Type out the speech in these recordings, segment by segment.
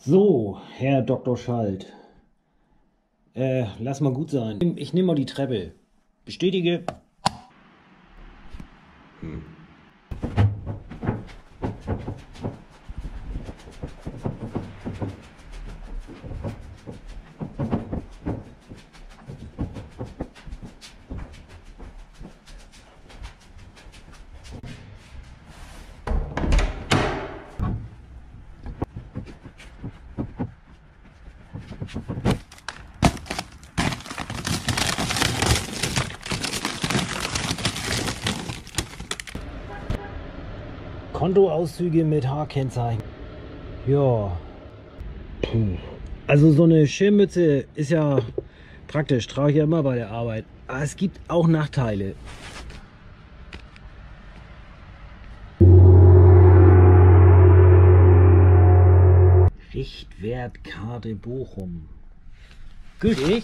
So, Herr Dr. Schalt. Lass mal gut sein. Ich nehme mal die Treppe. Bestätige. Kontoauszüge mit H-Kennzeichen. Ja. Puh. Also so eine Schirmmütze ist ja praktisch, trage ich ja immer bei der Arbeit. Aber es gibt auch Nachteile. Richtwertkarte Bochum. Gültig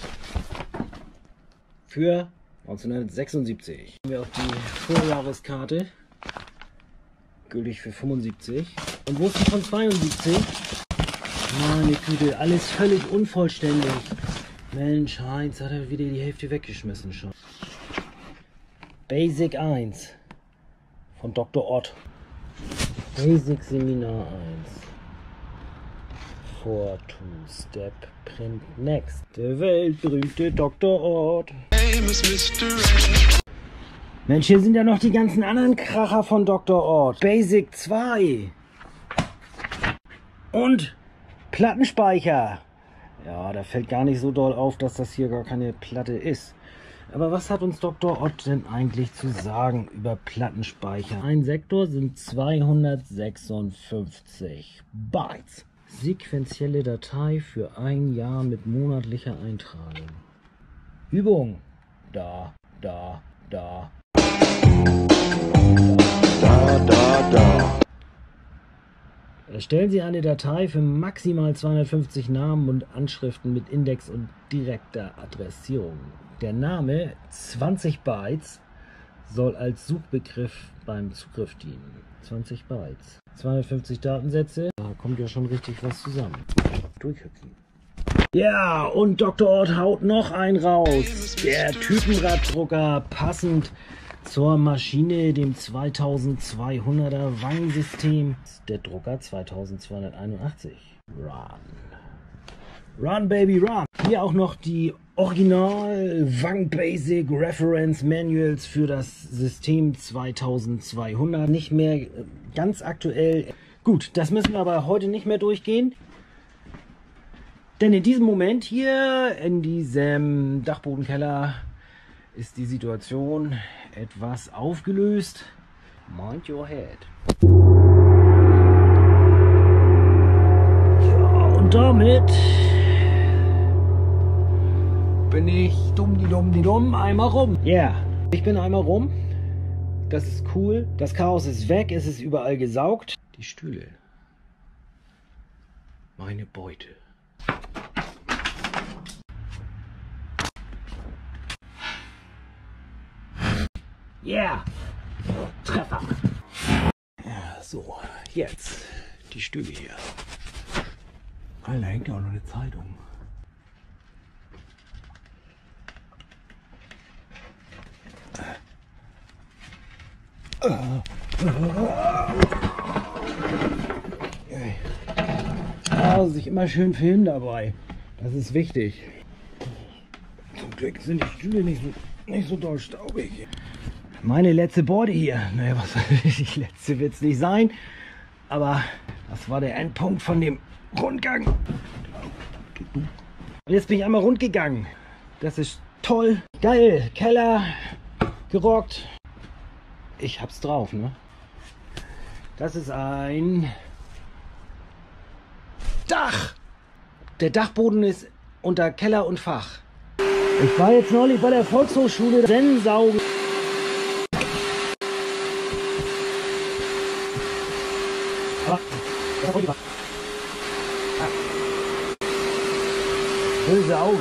für 1976. Haben wir auch die Vorjahreskarte. Gültig für 75. Und wo ist die von 72? Meine Güte, alles völlig unvollständig. Mensch, Heinz hat er wieder die Hälfte weggeschmissen schon. Basic 1 von Dr. Ott. Basic Seminar 1. 4 Two-Step Print Next. Der weltberühmte Dr. Ott. Mensch, hier sind ja noch die ganzen anderen Kracher von Dr. Ott. Basic 2. Und Plattenspeicher. Ja, da fällt gar nicht so doll auf, dass das hier gar keine Platte ist. Aber was hat uns Dr. Ott denn eigentlich zu sagen über Plattenspeicher? Ein Sektor sind 256 Bytes. Sequentielle Datei für ein Jahr mit monatlicher Eintragung. Übung. Da. Erstellen Sie eine Datei für maximal 250 Namen und Anschriften mit Index und direkter Adressierung. Der Name 20 Bytes soll als Suchbegriff beim Zugriff dienen. 20 Bytes. 250 Datensätze. Da kommt ja schon richtig was zusammen. Durchhüpfen. Ja, und Dr. Ott haut noch einen raus. Der Typenraddrucker, passend zur Maschine, dem 2200er Wang-System. Der Drucker 2281. Run, Baby, run. Hier auch noch die Original Wang Basic Reference Manuals für das System 2200. Nicht mehr ganz aktuell. Gut, das müssen wir aber heute nicht mehr durchgehen. Denn in diesem Moment hier, in diesem Dachbodenkeller, ist die Situation etwas aufgelöst. Mind your head. Ja, und damit bin ich dumm einmal rum. Ja, yeah, ich bin einmal rum. Das ist cool. Das Chaos ist weg, es ist überall gesaugt. Die Stühle. Meine Beute. Yeah! Treffer! Ja, so, jetzt die Stühle hier. Alter, da hängt ja auch noch eine Zeitung. Also sich immer schön filmen dabei. Das ist wichtig. Zum Glück sind die Stühle nicht so doll staubig. Meine letzte Beute hier. Naja, was die letzte wird es nicht sein. Aber das war der Endpunkt von dem Rundgang. Und jetzt bin ich einmal rund gegangen. Das ist toll. Geil. Keller. Gerockt. Ich hab's drauf, ne? Das ist ein Dach. Der Dachboden ist unter Keller und Fach. Ich war jetzt neulich bei der Volkshochschule Sensaugen. Böse Auge.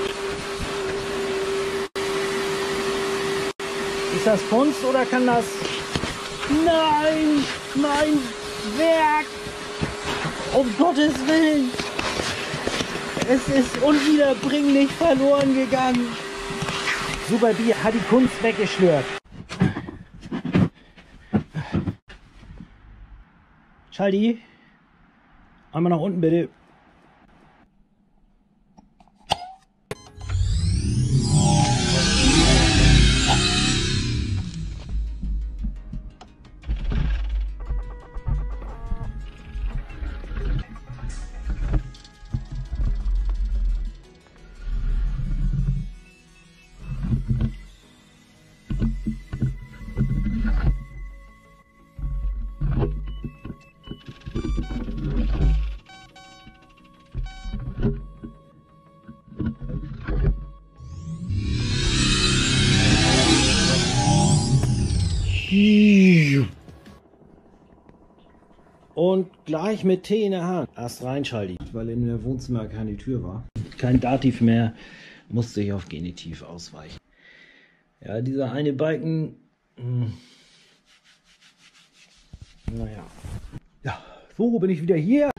Ist das Kunst oder kann das... Nein! Mein Werk! Um Gottes Willen! Es ist unwiederbringlich verloren gegangen. Super Bier hat die Kunst weggeschlürft. Schaldi, einmal nach unten bitte. Und gleich mit Tee in der Hand. Erst reinschalten, weil in der Wohnzimmer keine Tür war. Kein Dativ mehr, musste ich auf Genitiv ausweichen. Ja, dieser eine Balken. Naja. Ja, so bin ich wieder hier.